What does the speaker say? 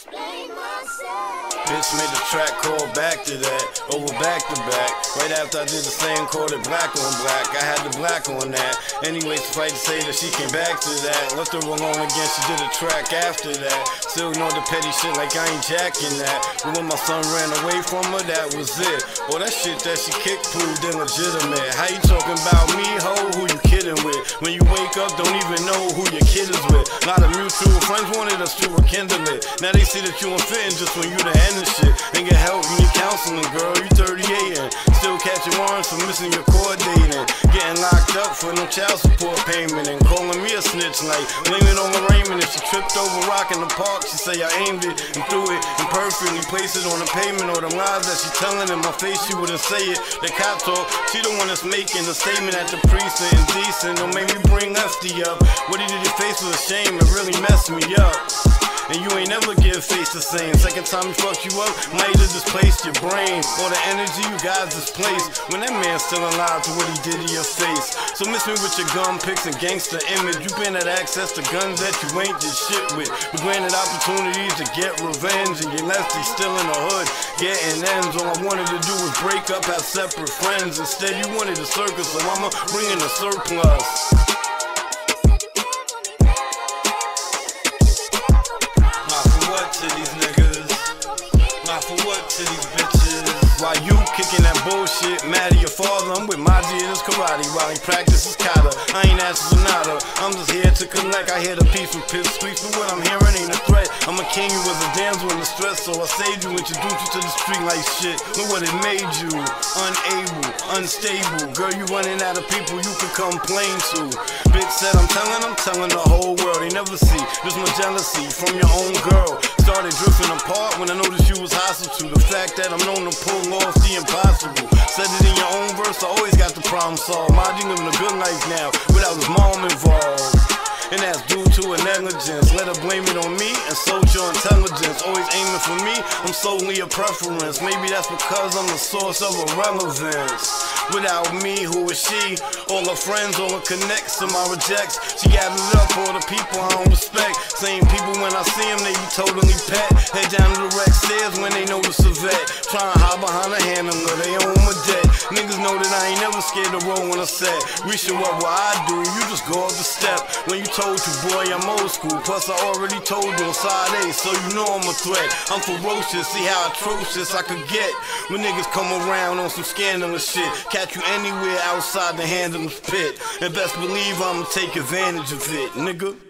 Bitch made a track called Back to That, over back to back. Right after I did the same, called it Black on Black. I had the black on that. Anyway, suffice to say that she came back to that. Left her alone again, she did a track after that. Still know the petty shit like I ain't jacking that. But when my son ran away from her, that was it. Oh, that shit that she kicked proved illegitimate. How you talking about me, ho? Who you kidding with? When you wake up, don't even know who your kid is with. A lot of mutual friends wanted us to rekindle it. Now they see that you unfitting just when you the end of shit. Ain't get help, you need counseling, girl. You 38 and still catching warrants for missing your court dating. Getting locked up for no child support payment and calling me a snitch like blaming on Raymond. If she tripped over rock in the park, she say I aimed it and threw it imperfectly, placed it on the pavement. Or the lies that she telling in my face, she wouldn't say it. The cop talk, she the one that's making the statement at the precinct. Indecent, don't make me bring Lefty up. What he did your face was a shame, it really messed me up. And you ain't never give face the same. Second time he fucked you up, might have displaced your brain. All the energy you guys displaced when that man's still alive to what he did to your face. So miss me with your gun pics and gangster image. You been had access to guns that you ain't did shit with. But granted opportunities to get revenge, and your lefty still in the hood getting ends. All I wanted to do was break up, have separate friends. Instead you wanted a circus, so I'ma bring in a surplus. To these niggas, not for what to these bitches. While you kicking that bullshit, mad at your father, I'm with my G in his karate while he practices kata. I ain't asking nada, I'm just here to collect. I hear the peaceful piss squeaks, but what I'm hearing ain't a threat. I'm a king, you was a damsel in distress, so I saved you, introduced you to the street like shit. Look what it made you, unable, unstable. Girl, you running out of people you could complain to. Bitch said I'm telling the whole world. They never see just my jealousy from your own girl. Started drifting apart when I noticed you was hostile to the fact that I'm known to pull off the impossible. Said it in your own verse, I always got the problem solved. Mind you living a good life now without his mom involved. And that's due to a negligence. Let her blame it on me and social intelligence. Always aiming for me, I'm solely a preference. Maybe that's because I'm the source of irrelevance. Without me, who is she? All her friends, all her connects, some I rejects. She gathered up all the people I don't respect. Same people when I see them, they be totally pet. Head down to the rec stairs when they notice a vet. Trying to hide behind a handler, they own my debt. Niggas know that I ain't never scared to roll on a set. Reaching what I do, you just go up the step. When you told you, boy, I'm old school. Plus, I already told you on side A, so you know I'm a threat. I'm ferocious, see how atrocious I could get. When niggas come around on some scandalous shit. Catch you anywhere outside the handler's pit. And best believe I'ma take advantage of it, nigga.